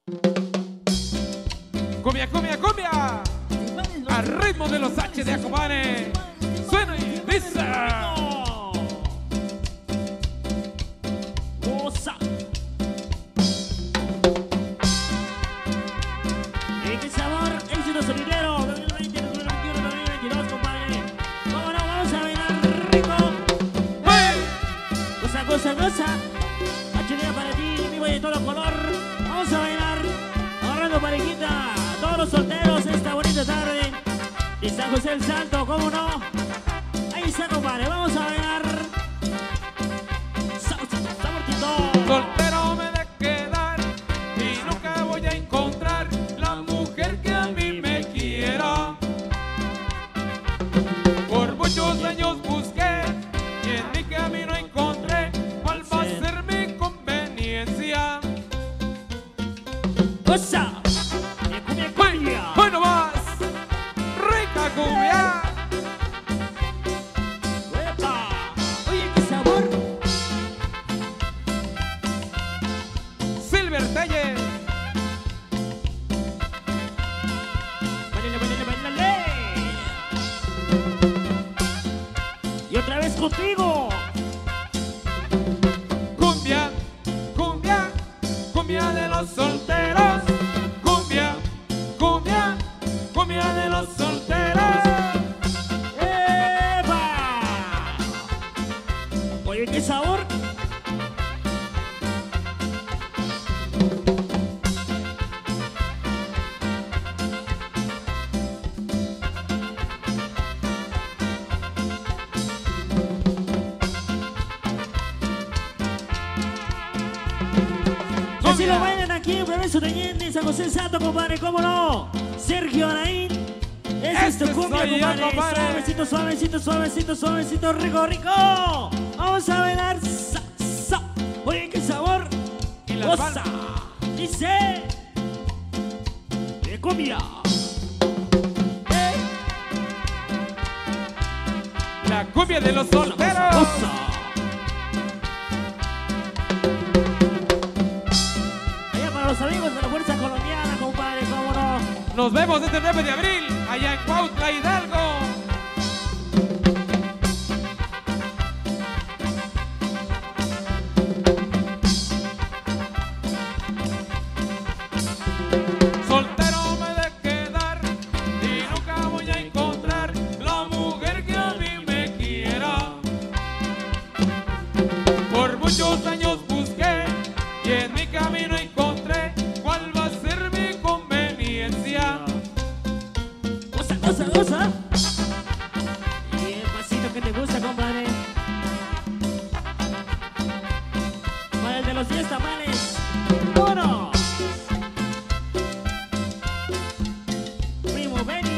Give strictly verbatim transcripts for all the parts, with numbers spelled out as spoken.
Cumbia, cumbia, cumbia. Al ritmo de los H de Acomane. Suena y dice. Goza. ¿Y qué sabor? Éxito sonidero dos mil veinte, dos mil veintiuno, dos mil veintidós, compadre. ¿Cómo no? Vamos a bailar rico. ¡Hey! Goza, goza, goza. H D para ti, vivo y de todo color. Vamos a bailar. Agarrando parejita. Todos los solteros esta bonita tarde. Y San José el Salto, ¿cómo no? Ahí está, compadre. Vamos a bailar. Saborcito, saborcito. Soltero me de quedar y nunca voy a encontrar la mujer que a mí me quiera. Por muchos años busqué y en mi camino encontré cuál va a ser mi conveniencia. ¡Goza! ¡Cumbia, cumbia! ¡Bueno más! ¡Rica cumbia! ¡Epa! Oye, qué sabor. Silver Telle. ¡Bailale, bailale, bailale! Y otra vez contigo. Cumbia, cumbia, cumbia de los solteros. Cumbia, cumbia, cumbia de los solteros. ¡Epa! Oye, qué sabor. Así lo bailan aquí en Progreso de Allende, San José Santo, compadre, ¿cómo no? Sergio Araín, es Este esto cumbia, soy yo, compadre. compadre. Suavecito, suavecito, suavecito, suavecito, rico, rico. Vamos a bailar, sa, sa. Oye, qué sabor. Y las Goza. palmas. Dice de cumbia. La cumbia de los solteros. Goza. Allá para los amigos de la Fuerza Colombiana, compadre, ¿cómo no? Nos vemos este nueve de abril allá en Cuautla, Hidalgo. Soltero me de quedar y nunca voy a encontrar la mujer que a mí me quiera. Por muchos años busqué y en mi camino encontré cuál va a ser mi conveniencia. Goza, goza, goza. Y el pasito que te gusta, compadre. Para el de los diez tamales. ¡Uno! Primo Benny.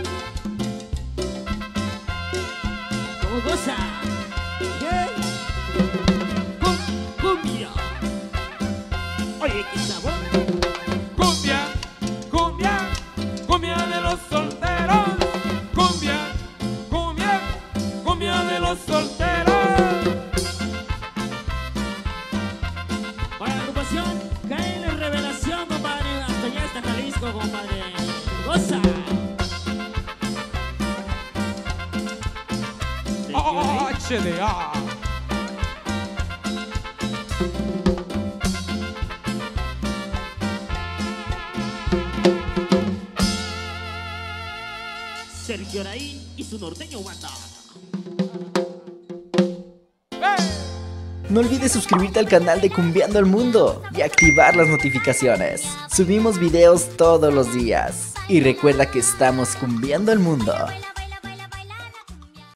¿Cómo goza? ¿Qué? Cum, cumbia. Oye, qué sabor. Cumbia, cumbia, cumbia de los solteros. Cumbia, cumbia, cumbia de los solteros. Para la agrupación, cae la revelación, compadre. Hasta allá está Jalisco, compadre. ¡Goza! Oh, H D A. Sergio Araín y su norteño banda. No olvides suscribirte al canal de Cumbiando el Mundo y activar las notificaciones. Subimos videos todos los días. Y recuerda que estamos cumbiando el mundo.